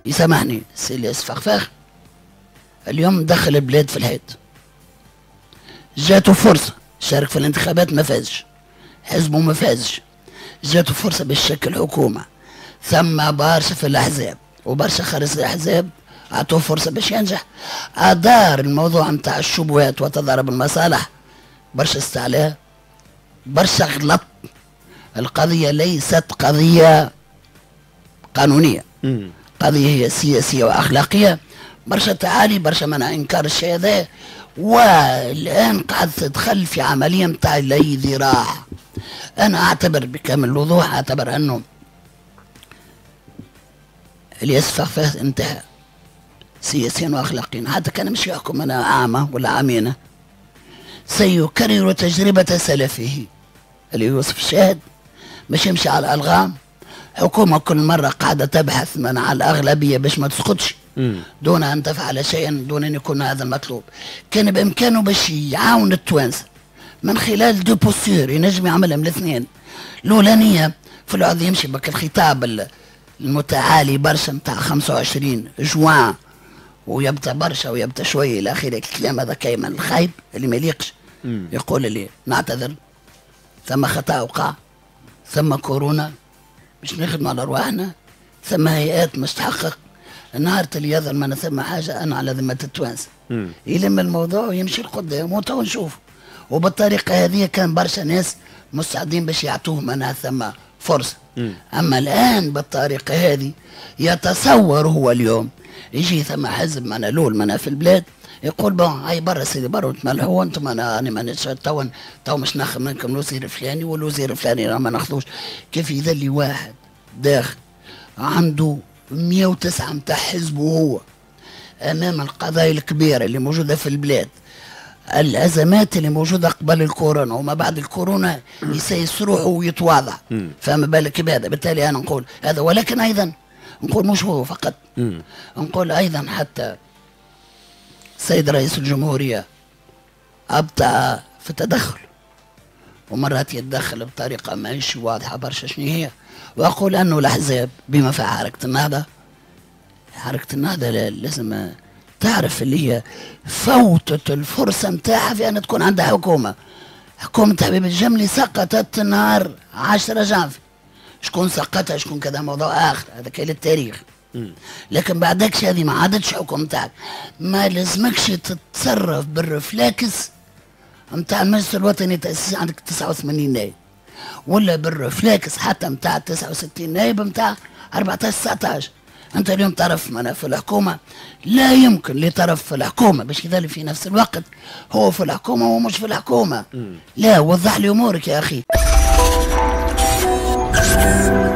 يسامحني سي الياس فخفاخ اليوم دخل البلاد في الحيط، جاته فرصة شارك في الانتخابات ما فازش، حزبه ما فازش، جاته فرصة باش يشكل حكومة، ثم برشا في الأحزاب وبرشا خارج الأحزاب عطوه فرصة باش ينجح، أدار الموضوع نتاع الشبهات وتضارب المصالح، برشا استعلاء، برشا غلط. القضية ليست قضية قانونية، قضية هي سياسية وأخلاقية، برشا تعالي برشا منع إنكار الشيء هذا، والآن قاعد تدخل في عملية نتاع لي ذراع. أنا أعتبر بكامل الوضوح أعتبر أنه الياس فخفاخ انتهى سياسيا وأخلاقيا، حتى كان مش يحكم أنا عامة ولا عامينة، سيكرر تجربة سلفه اللي يوسف الشاهد، مش يمشي على الألغام. حكومة كل مرة قاعدة تبحث من على الأغلبية باش ما تسقطش دون أن تفعل شيئا، دون أن يكون هذا المطلوب. كان بإمكانه باش يعاون التوانسة من خلال دو بوستور ينجم يعملهم الاثنين. الأولانية في العوض يمشي بك الخطاب المتعالي برشا نتاع 25 جوان ويبدا برشا ويبدا شويه الى اخره، الكلام هذا كايما الخايب اللي ما يليقش. يقول لي نعتذر، ثم خطا وقع، ثم كورونا باش نخدموا على ارواحنا، ثم هيئات مش تحقق، النهار اللي يظهر ما ثم حاجه انا على ذمه التوانسه. يلم الموضوع ويمشي لقدام وتو نشوف. وبالطريقه هذه كان برشا ناس مستعدين باش يعطوه منها ثم فرصه. اما الان بالطريقه هذه يتصور هو اليوم يجي ثم حزب من لول من في البلاد يقول بون هاي برا سيدي برا تملحوا انتم، انا مانيش تو مش ناخذ منكم الوزير الفلاني والوزير الفلاني ما ناخذوش. كيف يذلي واحد داخل عنده 109 نتاع حزبه هو امام القضايا الكبيره اللي موجوده في البلاد، الازمات اللي موجوده قبل الكورونا وما بعد الكورونا، يسيس روحه ويتواضع. فما بالك بهذا؟ بالتالي انا نقول هذا، ولكن ايضا نقول مش هو فقط، نقول ايضا حتى السيد رئيس الجمهوريه ابطا في التدخل، ومرات يتدخل بطريقه ماهيش واضحه برشا شنو هي. واقول انه الاحزاب بما فيها حركه النهضه لازم تعرف اللي هي فوتت الفرصه نتاعها في ان تكون عندها حكومه. حكومه حبيب الجملي سقطت نهار 10 جانفي، شكون سقطها شكون كذا موضوع اخر، هذا كاين التاريخ. لكن بعدكش هذه ما عادتش حكومتك، ما لازمكش تتصرف بالرفلاكس نتاع المجلس الوطني تأسيس عندك 89 نائب، ولا بالرفلاكس حتى نتاع 69 نائب نتاع 14 19. انت اليوم طرف من في الحكومه، لا يمكن لطرف في الحكومه باش يظل في نفس الوقت هو في الحكومه ومش في الحكومه. لا، وضح لي امورك يا اخي.